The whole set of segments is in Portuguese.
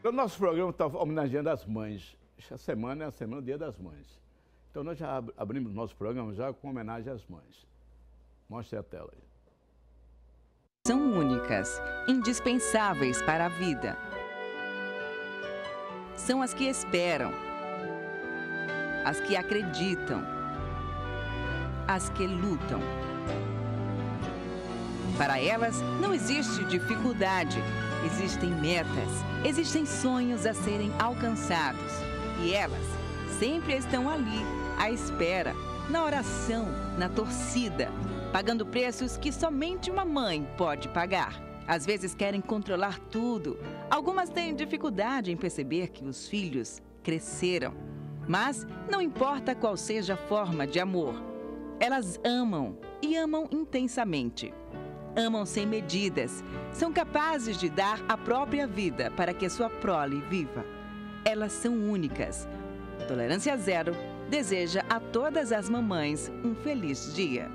O nosso programa está homenageando as mães. Esta semana é a semana do Dia das Mães. Então nós já abrimos nosso programa já com homenagem às mães. Mostre a tela aí. São únicas, indispensáveis para a vida. São as que esperam, as que acreditam, as que lutam. Para elas, não existe dificuldade, existem metas, existem sonhos a serem alcançados. E elas sempre estão ali, à espera, na oração, na torcida, pagando preços que somente uma mãe pode pagar. Às vezes querem controlar tudo. Algumas têm dificuldade em perceber que os filhos cresceram. Mas não importa qual seja a forma de amor, elas amam e amam intensamente. Amam sem medidas, são capazes de dar a própria vida para que a sua prole viva. Elas são únicas. Tolerância Zero deseja a todas as mamães um feliz dia.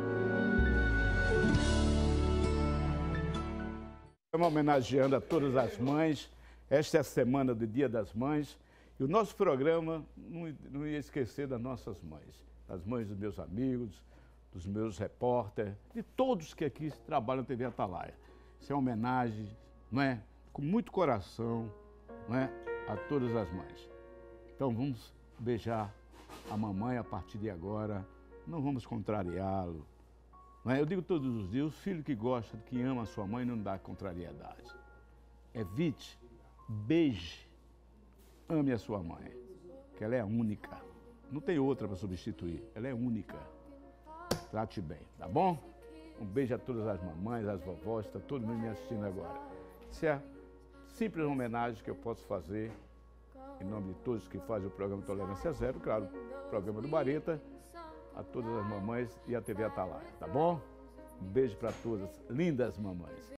Estamos homenageando a todas as mães. Esta é a semana do Dia das Mães. E o nosso programa não ia esquecer das nossas mães. Das mães dos meus amigos, dos meus repórteres, de todos que aqui trabalham na TV Atalaia. Isso é uma homenagem, não é? Com muito coração, não é? A todas as mães. Então vamos beijar a mamãe a partir de agora. Não vamos contrariá-lo. Eu digo todos os dias, o filho que gosta, que ama a sua mãe, não dá contrariedade. Evite, beije, ame a sua mãe, que ela é única. Não tem outra para substituir, ela é única. Trate bem, tá bom? Um beijo a todas as mamães, as vovós, está todo mundo me assistindo agora. Isso é a simples homenagem que eu posso fazer, em nome de todos que fazem o programa Tolerância Zero, claro, o programa do Bareta, a todas as mamães e a TV Atalaia, tá bom? Um beijo para todas, lindas mamães.